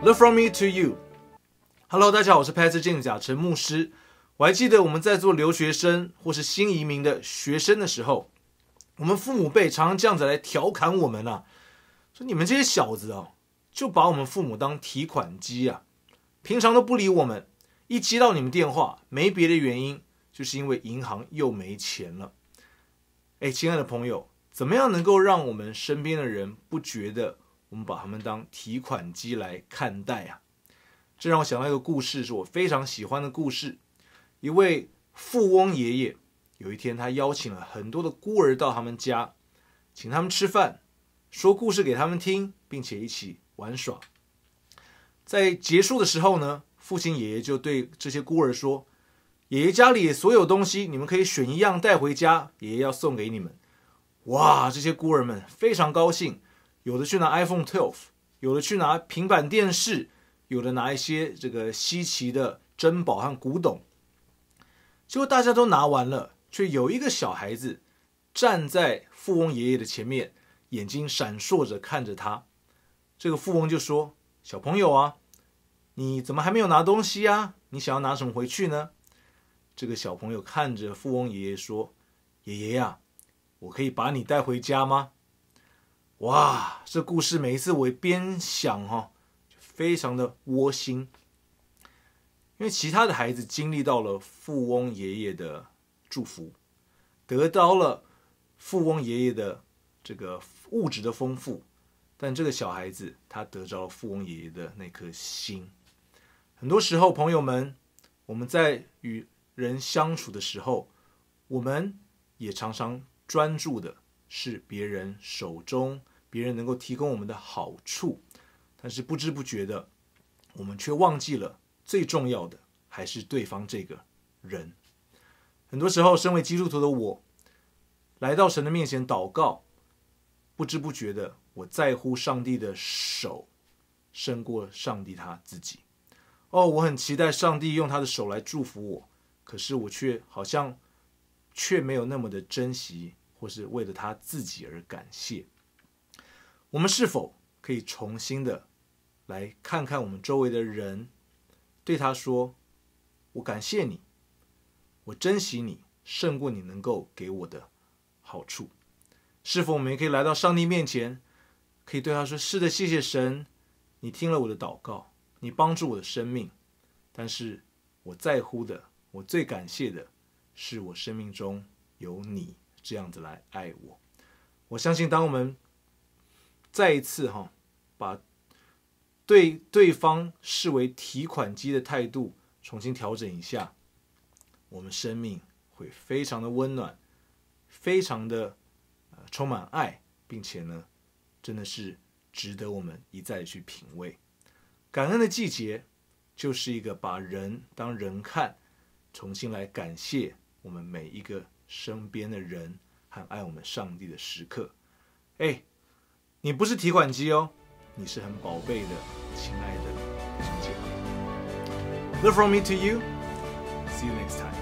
Learn from me to you. Hello， 大家好，我是 Pastor James 贾成牧师。我还记得我们在做留学生或是新移民的学生的时候，我们父母辈常常这样子来调侃我们啊，说你们这些小子啊，就把我们父母当提款机啊，平常都不理我们，一接到你们电话，没别的原因，就是因为银行又没钱了。亲爱的朋友，怎么样能够让我们身边的人不觉得我们把他们当提款机来看待啊？这让我想到一个故事，是我非常喜欢的故事。一位富翁爷爷，有一天他邀请了很多的孤儿到他们家，请他们吃饭，说故事给他们听，并且一起玩耍。在结束的时候呢，父亲爷爷就对这些孤儿说，爷爷家里所有东西你们可以选一样带回家，爷爷要送给你们。哇，这些孤儿们非常高兴，有的去拿 iPhone 12， 有的去拿平板电视，有的拿一些这个稀奇的珍宝和古董。结果大家都拿完了，却有一个小孩子站在富翁爷爷的前面，眼睛闪烁着看着他。这个富翁就说，小朋友啊，你怎么还没有拿东西啊？你想要拿什么回去呢？这个小朋友看着富翁爷爷说，爷爷呀，我可以把你带回家吗？哇，这故事每一次我边想就非常的窝心。因为其他的孩子经历到了富翁爷爷的祝福，得到了富翁爷爷的这个物质的丰富，但这个小孩子他得着了富翁爷爷的那颗心。很多时候，朋友们，我们在与人相处的时候，我们也常常专注的是别人手中别人能够提供我们的好处，但是不知不觉的，我们却忘记了最重要的还是对方这个人。很多时候，身为基督徒的我，来到神的面前祷告，不知不觉的，我在乎上帝的手胜过上帝他自己。我很期待上帝用他的手来祝福我，可是我却没有那么的珍惜，或是为了他自己而感谢。我们是否可以重新的来看看我们周围的人，对他说，我感谢你，我珍惜你，胜过你能够给我的好处。是否我们也可以来到上帝面前，可以对他说，是的，谢谢神，你听了我的祷告，你帮助我的生命，但是我在乎的，我最感谢的是我生命中有你这样子来爱我。我相信当我们再一次把对方视为提款机的态度重新调整一下，我们生命会非常的温暖，非常的充满爱，并且呢，真的是值得我们一再的去品味。感恩的季节就是一个把人当人看，重新来感谢我们每一个身边的人和爱我们上帝的时刻。你不是提款机哦，你是很宝贝的亲爱的弟兄姐妹。Learn from me to you. See you next time.